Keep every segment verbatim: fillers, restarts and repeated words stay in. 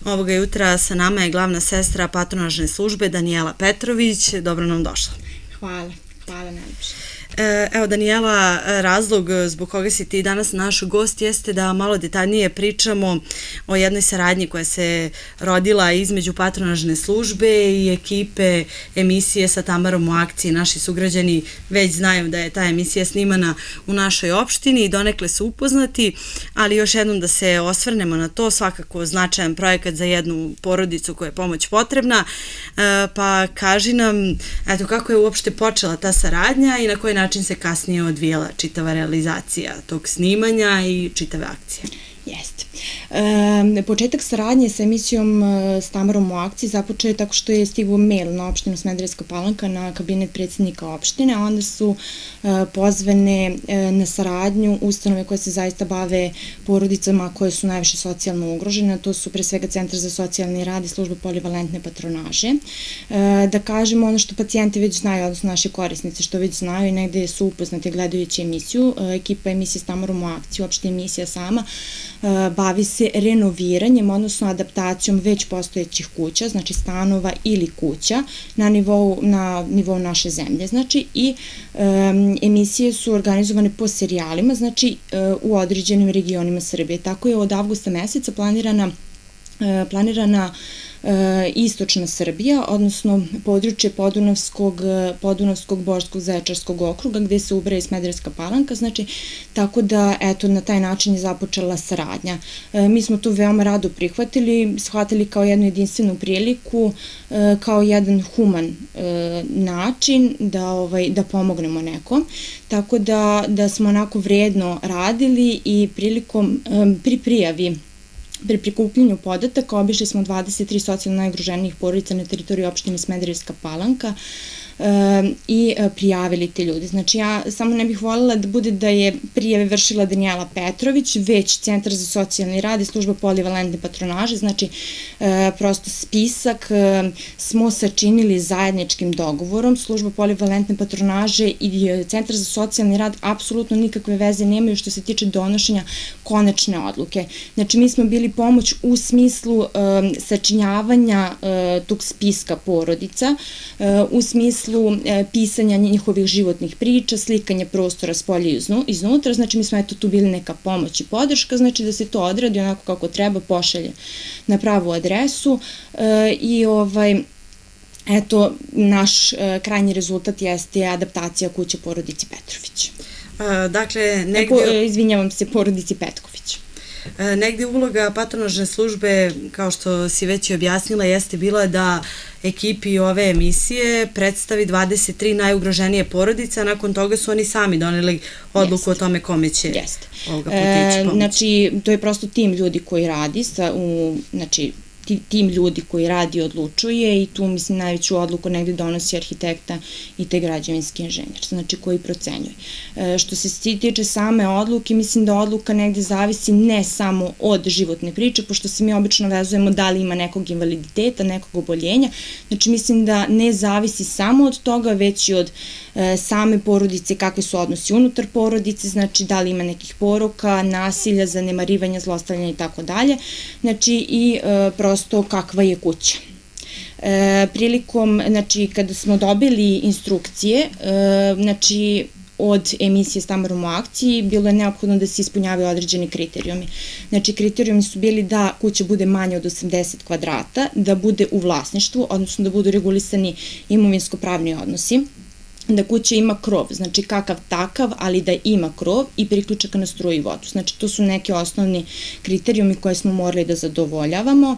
Ovoga jutra sa nama je glavna sestra patronažne službe Danijela Petrović. Dobro nam došla. Hvala, hvala najljepše. Evo, Danijela, razlog zbog koga si ti danas naš gost jeste da malo detaljnije pričamo o jednoj saradnji koja se rodila između patronažne službe i ekipe emisije sa Tamarom u akciji. Naši sugrađani već znaju da je ta emisija snimana u našoj opštini i donekle su upoznati, ali još jednom da se osvrnemo na to, svakako značajan projekat za jednu porodicu koja je pomoć potrebna, pa kaži nam, eto, kako je uopšte počela ta saradnja i na koji način se kasnije odvijela čitava realizacija tog snimanja i čitave akcije. Jeste. Početak saradnje sa emisijom s Tamarom u akciji započeo je tako što je stigao mail na opštinu Smederevska Palanka na kabinet predsjednika opštine, a onda su pozvane na saradnju ustanove koje se zaista bave porodicama koje su najviše socijalno ugrožene, to su pre svega Centar za socijalni rad i služba polivalentne patronaže. Da kažemo ono što pacijenti već znaju, odnosno naše korisnice što već znaju i negde su upoznati gledajući emisiju, ekipa emisije s Tamarom u akciji, uopšte emisija sama, bavi se renoviranjem, odnosno adaptacijom već postojećih kuća, znači stanova ili kuća na nivou, na nivou naše zemlje. Znači i um, emisije su organizovane po serijalima, znači uh, u određenim regionima Srbije. Tako je od avgusta meseca planirana uh, planirana istočna Srbija, odnosno područje Podunavskog, Podunavskog, Borskog, Zaječarskog okruga gde se ubraja i Smederevska Palanka, znači tako da eto na taj način je započela saradnja. Mi smo to veoma rado prihvatili, shvatili kao jednu jedinstvenu priliku, kao jedan human način da, ovaj, da pomognemo nekom, tako da, da smo onako vredno radili i prilikom, pri prijavi Pri prikupljenju podataka obišli smo dvadeset tri socijalno najugroženijih porodica na teritoriji opštine Smederevska Palanka i prijavili te ljudi. Znači ja samo ne bih voljela da bude da je prijave vršila Danijela Petrović, već Centar za socijalni rad i služba polivalentne patronaže, znači prosto spisak smo sačinili zajedničkim dogovorom. Služba polivalentne patronaže i Centar za socijalni rad apsolutno nikakve veze nemaju što se tiče donošenja konačne odluke. Znači mi smo bili pomoć u smislu sačinjavanja tog spiska porodica, u smislu pisanja njihovih životnih priča, slikanja prostora s polja iznutra, znači mi smo eto tu bili neka pomoć i podrška, znači da se to odradi onako kako treba, pošalje na pravu adresu i ovaj eto naš krajnji rezultat jeste adaptacija kuće porodici Petrović. Dakle, negdje... Izvinjavam se, porodici Petković. Negdje uloga patronažne službe, kao što si već i objasnila, jeste bila da ekipi ove emisije predstavi dvadeset tri najugroženije porodice, a nakon toga su oni sami doneli odluku o tome kome će ovoga puta ići pomoć. Znači, to je prosto tim ljudi koji radi, znači, tim ljudi koji radi i odlučuje i tu, mislim, najveću odluku negdje donosi arhitekta i te građevinski inženjer, znači koji procenjuje. Što se tiče same odluke, mislim da odluka negdje zavisi ne samo od životne priče, pošto se mi obično vezujemo da li ima nekog invaliditeta, nekog oboljenja, znači mislim da ne zavisi samo od toga, već i od same porodice, kakve su odnosi unutar porodice, znači da li ima nekih poroka, nasilja, zanemarivanja, zlostavljanja i tako dalje, znači i prosto kakva je kuća. Prilikom, znači kada smo dobili instrukcije, znači od emisije s Tamarom u akciji, bilo je neophodno da se ispunjavaju određeni kriterijumi. Znači, kriterijumi su bili da kuća bude manja od osamdeset kvadrata, da bude u vlasništvu, odnosno da budu regulisani imovinsko-pravni odnosi, da kuća ima krov, znači kakav takav, ali da ima krov i priključak na struju i vodu. Znači, to su neki osnovni kriterijumi koje smo morali da zadovoljavamo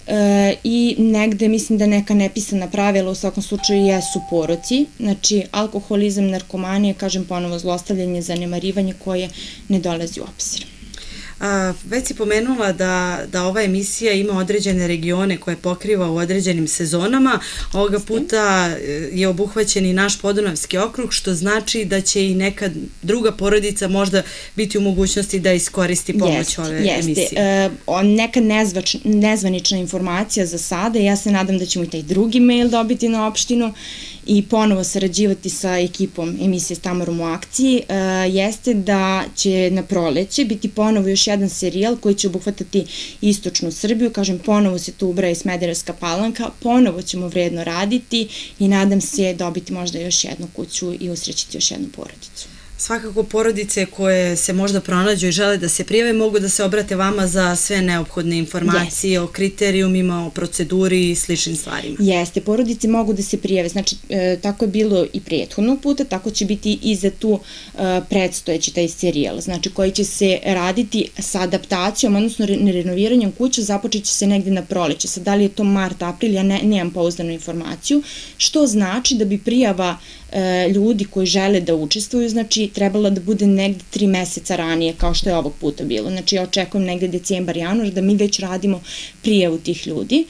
i negde mislim da neka nepisana pravila u svakom slučaju jesu poroci, znači alkoholizam, narkomanija, kažem ponovo zlostavljanje, zanemarivanje koje ne dolazi u obzir. Već si pomenula da ova emisija ima određene regione koje pokriva u određenim sezonama. Ovoga puta je obuhvaćen i naš Podunavski okrug, što znači da će i neka druga porodica možda biti u mogućnosti da iskoristi pomoć ove emisije. Jeste. Neka nezvanična informacija za sada. Ja se nadam da ćemo i taj drugi mail dobiti na opštinu i ponovo sarađivati sa ekipom emisije s Tamarom u akciji, jeste da će na proleće biti ponovo još jedan serijal koji će obuhvatati istočnu Srbiju, kažem, ponovo se tu ubraja i Smederevska Palanka, ponovo ćemo vredno raditi i nadam se dobiti možda još jednu kuću i usrećiti još jednu porodicu. Svakako porodice koje se možda pronađu i žele da se prijave mogu da se obrate vama za sve neophodne informacije o kriterijumima, o proceduri i sličnim stvarima. Jeste, porodice mogu da se prijave, znači tako je bilo i prethodnog puta, tako će biti i za tu predstojeći taj serijal, znači koji će se raditi sa adaptacijom, odnosno renoviranjem kuća, započet će se negde na proleće, sad da li je to mart, april, ja nemam pouzdanu informaciju, što znači da bi prijava ljudi koji žele da učestvuju, znači trebalo da bude negde tri meseca ranije, kao što je ovog puta bilo. Znači ja očekujem negde decembar, januar, da mi već radimo prijavu tih ljudi.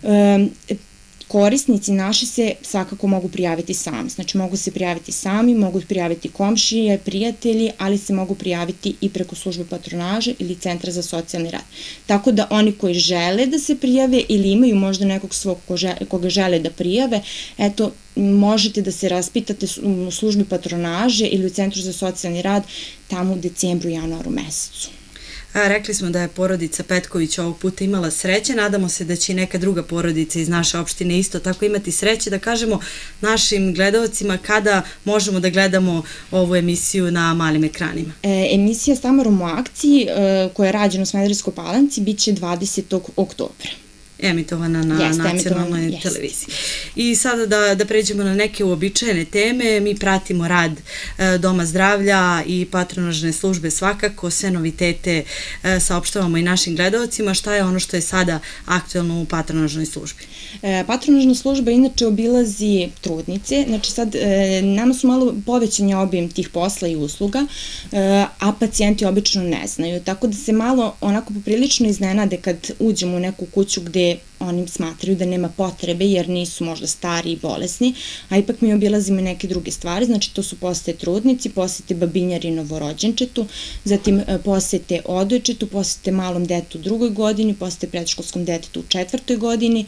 Korisnici naši se svakako mogu prijaviti sami, znači mogu se prijaviti sami, mogu prijaviti komšije, prijatelji, ali se mogu prijaviti i preko službe patronaže ili centra za socijalni rad. Tako da oni koji žele da se prijave ili imaju možda nekog svog koga žele da prijave, eto, možete da se raspitate u službi patronaže ili u centru za socijalni rad tamo u decembru, januaru mesecu. Rekli smo da je porodica Petković ovog puta imala sreće, nadamo se da će i neka druga porodica iz naše opštine isto tako imati sreće, da kažemo našim gledalcima kada možemo da gledamo ovu emisiju na malim ekranima. Emisija s Tamarom u akciji koja je rađena u Smederevskoj Palanci bit će dvadesetog oktobra. Emitovana na nacionalnoj televiziji. I sada da pređemo na neke uobičajene teme, mi pratimo rad Doma zdravlja i patronažne službe svakako, sve novitete saopštavamo i našim gledalcima. Šta je ono što je sada aktuelno u patronažnoj službi? Patronažna služba inače obilazi trudnice, znači sad nama su malo povećanje obim tih posla i usluga, a pacijenti obično ne znaju, tako da se malo onako poprilično iznenade kad uđemo u neku kuću gde oni smatraju da nema potrebe jer nisu možda stari i bolesni, a ipak mi obilazimo neke druge stvari, znači to su posete trudnici, posete babinjari novorođenčetu, zatim posete odojčetu, posete malom detetu u drugoj godini, posete predškolskom detetu u četvrtoj godini,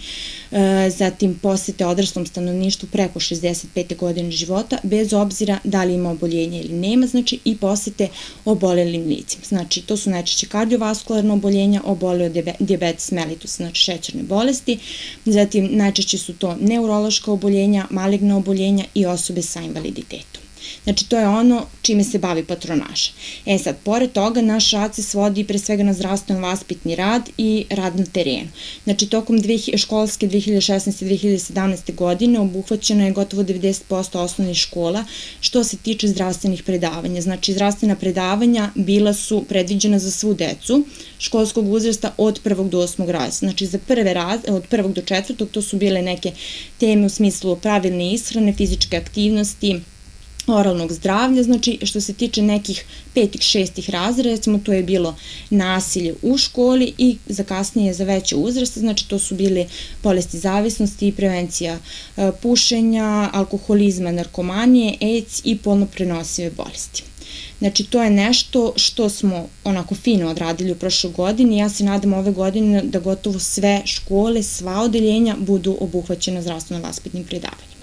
zatim posete odraslom stanovništvu preko šezdeset pete godine života, bez obzira da li ima oboljenja ili nema, znači i posete obolelim licima. Znači to su najčešće kardiovaskularno oboljenja, obole od dijabetes mellitus, znači šećerne bolesti, zatim najčešće su to neurološka oboljenja, maligna oboljenja i osobe sa invaliditetom. Znači, to je ono čime se bavi patronaža. E sad, pored toga, naš rad se svodi pre svega na zdravstveno-vaspitni rad i rad na terenu. Znači, tokom školske dve hiljade šesnaeste do dve hiljade sedamnaeste. godine obuhvaćeno je gotovo devedeset posto osnovnih škola što se tiče zdravstvenih predavanja. Znači, zdravstvena predavanja bila su predviđena za svu decu školskog uzrasta od prvog do osmog razreda. Znači, za prve razrede, od prvog do četvrtog, to su bile neke teme u smislu pravilne ishrane, fizičke aktivnosti, oralnog zdravlja, znači što se tiče nekih petih, šestih razreda, recimo to je bilo nasilje u školi i za kasnije za veće uzraste, znači to su bile bolesti zavisnosti i prevencija pušenja, alkoholizma, narkomanije, AIDS i polno prenosive bolesti. Znači, to je nešto što smo onako fino odradili u prošloj godini. Ja se nadam ove godine da gotovo sve škole, sva odeljenja budu obuhvaćena zdravstveno-vaspitnim predavanjima.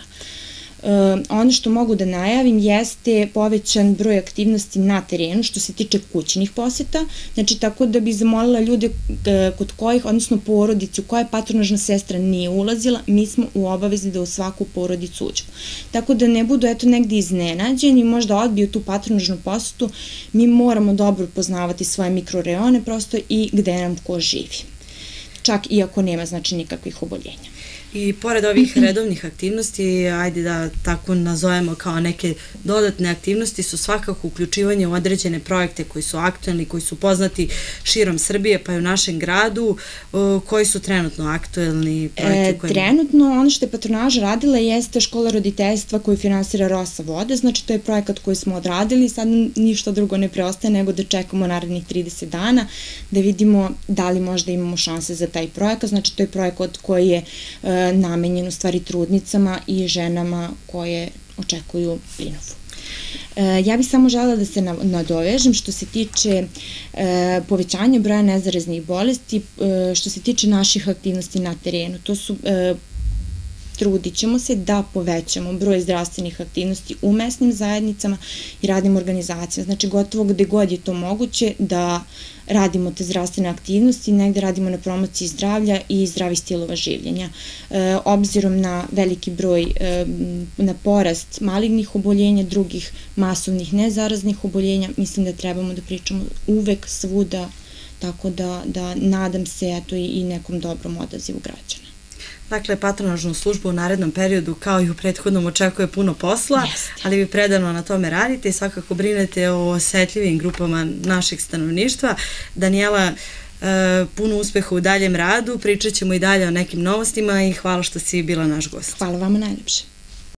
Ono što mogu da najavim jeste povećan broj aktivnosti na terenu što se tiče kućnih poseta, znači tako da bi zamolila ljude kod kojih, odnosno porodicu koja patronažna sestra nije ulazila, mi smo u obavezi da u svaku porodicu uđemo. Tako da ne budu eto negde iznenađeni, možda odbiju tu patronažnu posetu, mi moramo dobro poznavati svoje mikroreone prosto i gde nam ko živi. Čak i ako nema znači nikakvih oboljenja. I pored ovih redovnih aktivnosti, ajde da tako nazovemo kao neke dodatne aktivnosti, su svakako uključivanje u određene projekte koji su aktuelni, koji su poznati širom Srbije, pa i u našem gradu. Koji su trenutno aktuelni projekte? Trenutno ono što je patronaža radila jeste škola roditeljstva koju finansira Rosa vode, znači to je projekat koji smo odradili, sad ništa drugo ne preostaje nego da čekamo narednih trideset dana, da vidimo da li možda imamo šanse za taj projekat, znači to je projekat koji je namenjen u stvari trudnicama i ženama koje očekuju prinovu. Ja bih samo želela da se nadovežem što se tiče povećanja broja nezaraznih bolesti, što se tiče naših aktivnosti na terenu. To su trudit ćemo se da povećamo broj zdravstvenih aktivnosti u mesnim zajednicama i radnim organizacijama. Znači, gotovo gde god je to moguće da radimo te zdravstvene aktivnosti, negde radimo na promociji zdravlja i zdravih stilova življenja. E, obzirom na veliki broj, e, na porast malignih oboljenja, drugih masovnih nezaraznih oboljenja, mislim da trebamo da pričamo uvek, svuda, tako da, da nadam se eto, i nekom dobrom odazivu građana. Dakle, patronažnu službu u narednom periodu, kao i u prethodnom, očekuje puno posla, Jeste. Ali vi predano na tome radite i svakako brinete o osetljivim grupama našeg stanovništva. Danijela, puno uspeha u daljem radu, pričat ćemo i dalje o nekim novostima i hvala što si bila naš gost. Hvala vama najlepše.